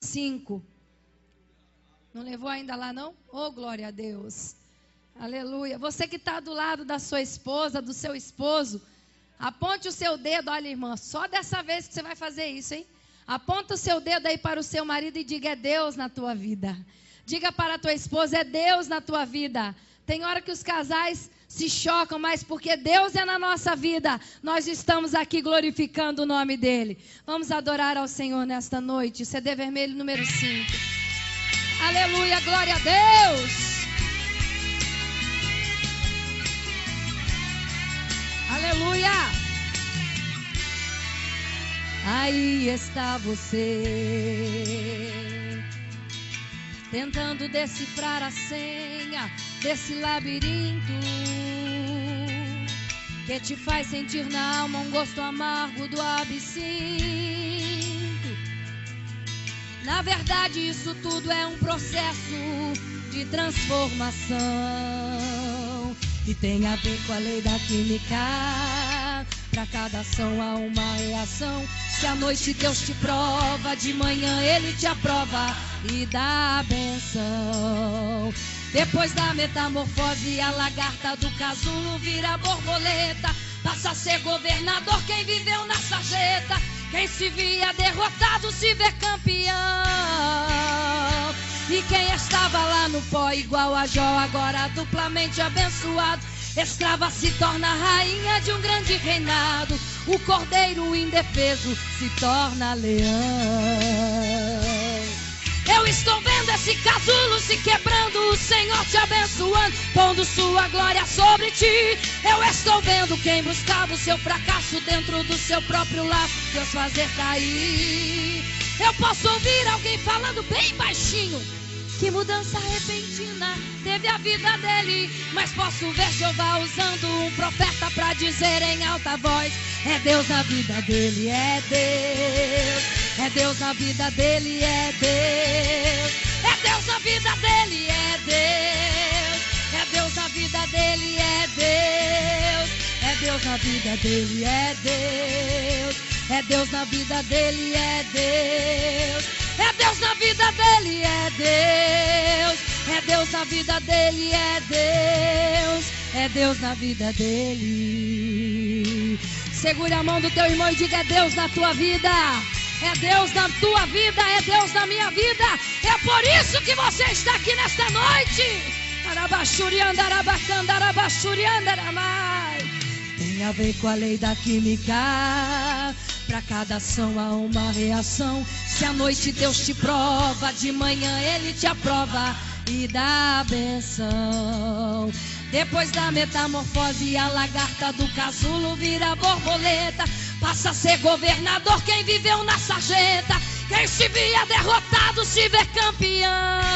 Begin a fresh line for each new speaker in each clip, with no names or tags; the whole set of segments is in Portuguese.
5. Não levou ainda lá, não? Oh, glória a Deus. Aleluia. Você que está do lado da sua esposa, do seu esposo, aponte o seu dedo. Olha, irmã, só dessa vez que você vai fazer isso, hein? Aponta o seu dedo aí para o seu marido e diga: é Deus na tua vida. Diga para a tua esposa: é Deus na tua vida. Tem hora que os casais se chocam, mas porque Deus é na nossa vida, nós estamos aqui glorificando o nome dEle. Vamos adorar ao Senhor nesta noite. CD vermelho número 5. Aleluia, glória a Deus. Aleluia. Aí está você, tentando decifrar a senha desse labirinto que te faz sentir na alma um gosto amargo do absinto. Na verdade, isso tudo é um processo de transformação e tem a ver com a lei da química. Para cada ação há uma reação. Se à noite Deus te prova, de manhã Ele te aprova e dá a benção. Depois da metamorfose, a lagarta do casulo vira borboleta. Passa a ser governador quem viveu na sarjeta. Quem se via derrotado se vê campeão. E quem estava lá no pó igual a Jó, agora duplamente abençoado. Escrava se torna rainha de um grande reinado. O cordeiro indefeso se torna leão. Eu estou vendo esse casulo se quebrando, o Senhor te abençoando, pondo sua glória sobre ti. Eu estou vendo quem buscava o seu fracasso dentro do seu próprio laço, Deus fazer cair. Eu posso ouvir alguém falando bem baixinho que mudança repentina teve a vida dele, mas posso ver Jeová usando um profeta para dizer em alta voz: é Deus na vida dele, é Deus. É Deus na vida dele, é Deus. É Deus na vida dele, é Deus. É Deus na vida dele, é Deus. É Deus na vida dele, é Deus. É Deus na vida dele, é Deus. É Deus na vida dele, é Deus. É Deus na vida dele, é Deus. É Deus na vida dele. Segure a mão do teu irmão e diga: é Deus na tua vida. É Deus na tua vida, é Deus na minha vida. É por isso que você está aqui nesta noite. Tem a ver com a lei da química. Para cada ação há uma reação. Se à noite Deus te prova, de manhã Ele te aprova e dá a benção. Depois da metamorfose, a lagarta do casulo vira borboleta. Passa a ser governador quem viveu na sarjeta. Quem se via derrotado se vê campeão.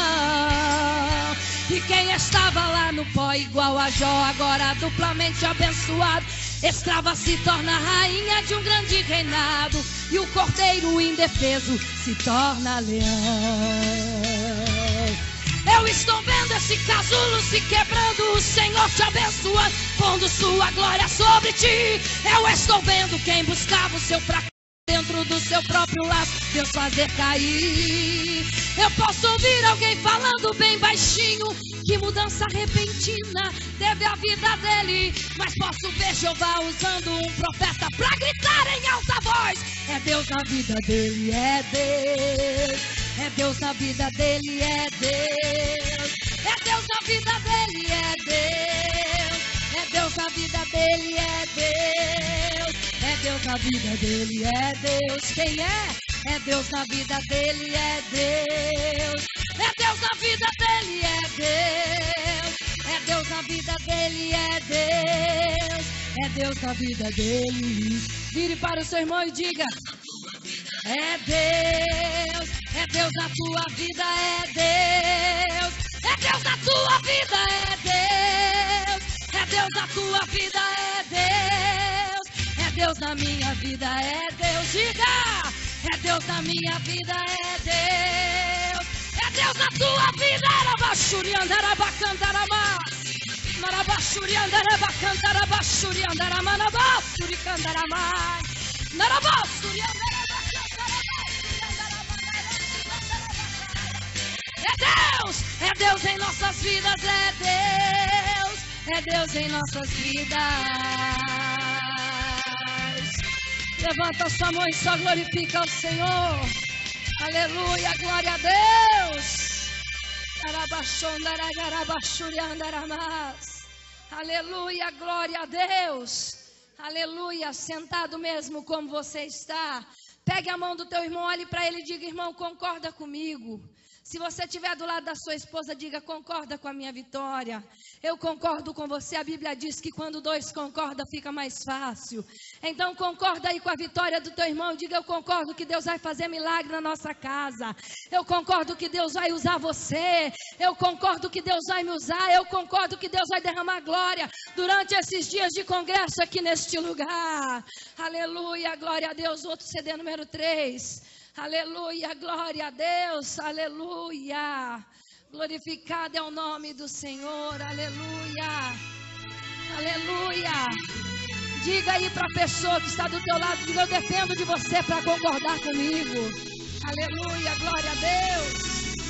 E quem estava lá no pó igual a Jó, agora duplamente abençoado. Escrava se torna rainha de um grande reinado. E o cordeiro indefeso se torna leão. Eu estou vendo esse casulo se quebrando, o Senhor te abençoando, pondo sua glória sobre ti. Eu estou vendo quem buscava o seu fracasso dentro do seu próprio laço, Deus fazer cair. Eu posso ouvir alguém falando bem baixinho que mudança repentina teve a vida dele, mas posso ver Jeová usando um profeta pra gritar em alta voz: é Deus na vida dele, é Deus. É Deus na vida dele, é Deus. É Deus na vida dele, é Deus. É Deus na vida dele, é Deus. É Deus na vida dele, é Deus. Quem é? É Deus na vida dele, é Deus. É Deus na vida dele, é Deus. É Deus na vida dele, é Deus. É Deus na vida dele. Vire para o seu irmão e diga: é Deus. É Deus na tua vida, é Deus. É Deus na tua vida, é Deus. É Deus na tua vida, é Deus. É Deus na minha vida, é Deus. Diga: é Deus na minha vida, é Deus. É Deus na tua vida. Arabaxuriandarabacantaramas. Narabasuriandarabacantarabaxuriandaramanabasuricandaramai. Narabasuriandarabacantarabaxuriandaramanabasuricandaramai. É Deus em nossas vidas, é Deus em nossas vidas. Levanta sua mão e só glorifica o Senhor. Aleluia, glória a Deus. Aleluia, glória a Deus. Aleluia, sentado mesmo como você está. Pegue a mão do teu irmão, olhe para ele e diga: irmão, concorda comigo. Se você estiver do lado da sua esposa, diga: concorda com a minha vitória. Eu concordo com você. A Bíblia diz que quando dois concordam fica mais fácil. Então concorda aí com a vitória do teu irmão. Diga: eu concordo que Deus vai fazer milagre na nossa casa. Eu concordo que Deus vai usar você. Eu concordo que Deus vai me usar. Eu concordo que Deus vai derramar glória durante esses dias de congresso aqui neste lugar. Aleluia, glória a Deus. Outro CD número 3. Aleluia, glória a Deus, aleluia. Glorificado é o nome do Senhor, aleluia, aleluia. Diga aí para a pessoa que está do teu lado, diga: eu dependo de você para concordar comigo. Aleluia, glória a Deus.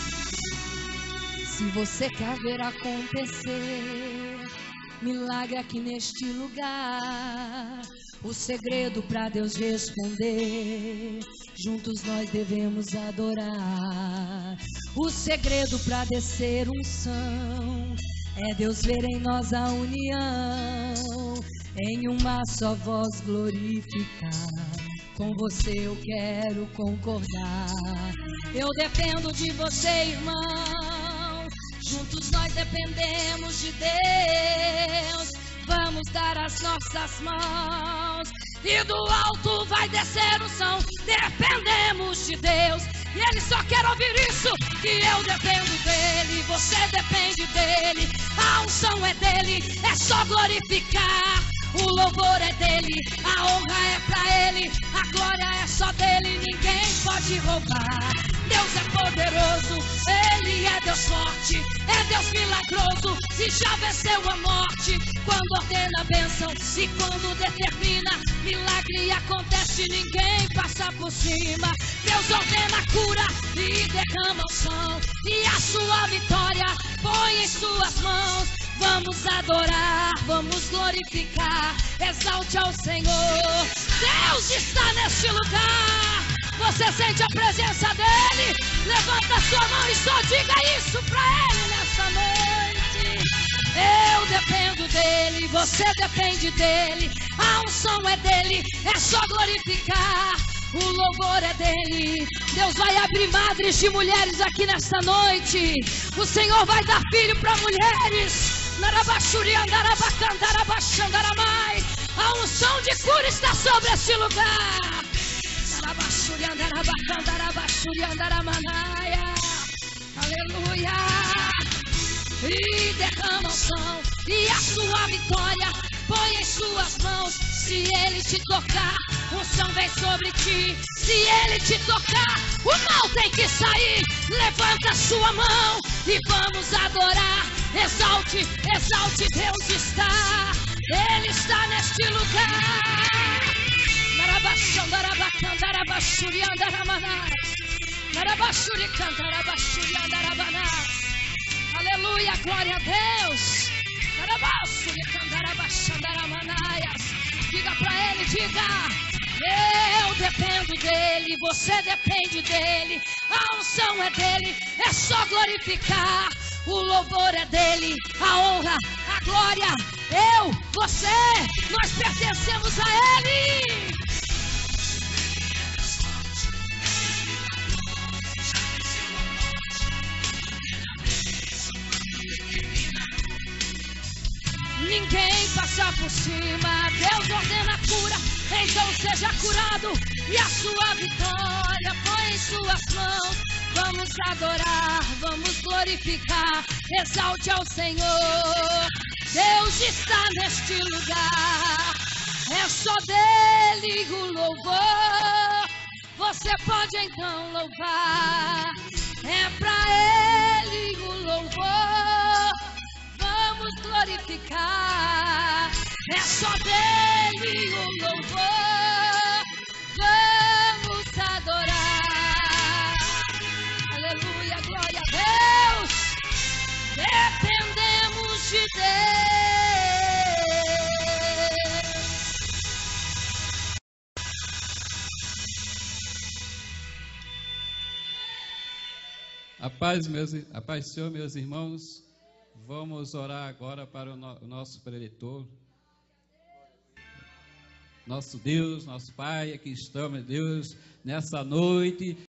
Se você quer ver acontecer milagre aqui neste lugar, o segredo para Deus responder, juntos nós devemos adorar. O segredo para descer unção é Deus ver em nós a união, em uma só voz glorificar. Com você eu quero concordar. Eu dependo de você, irmão. Juntos nós dependemos de Deus. Vamos dar as nossas mãos e do alto vai descer o som. Dependemos de Deus e Ele só quer ouvir isso. Que eu dependo dEle, você depende dEle. A unção é dEle, é só glorificar. O louvor é dEle, a honra é pra Ele. A glória é só dEle, ninguém pode roubar. Deus é poderoso, Ele é Deus forte, é Deus milagroso e já venceu a morte. Quando ordena a bênção e quando determina, milagre acontece, ninguém passa por cima. Deus ordena a cura e derrama o som, e a sua vitória põe em suas mãos. Vamos adorar, vamos glorificar, exalte ao Senhor. Deus está neste lugar. Você sente a presença dEle? Levanta a sua mão e só diga isso pra Ele nessa noite. Eu dependo dEle, você depende dEle. A unção é dEle, é só glorificar. O louvor é dEle. Deus vai abrir madres de mulheres aqui nesta noite. O Senhor vai dar filho para mulheres. A unção de cura está sobre este lugar. Aleluia. E derrama o som, e a sua vitória põe em suas mãos. Se Ele te tocar, o som vem sobre ti. Se Ele te tocar, o mal tem que sair. Levanta a sua mão e vamos adorar. Exalte, exalte, Deus está. Ele está neste lugar. Aleluia, glória a Deus. Diga pra Ele, diga: eu dependo dEle, você depende dEle. A unção é dEle, é só glorificar. O louvor é dEle, a honra, a glória. Eu, você, nós pertencemos a Ele. Ninguém passa por cima. Deus ordena a cura, então seja curado. E a sua vitória põe em suas mãos. Vamos adorar, vamos glorificar. Exalte ao Senhor. Deus está neste lugar. É só dEle o louvor. Você pode então louvar. É pra Ele o louvor. Vamos glorificar. É só dEle o louvor. Vamos adorar. Aleluia, glória a Deus.
A paz do Senhor, meus irmãos. Vamos orar agora para o nosso preletor. Nosso Deus, nosso Pai, aqui estamos, Deus, nessa noite.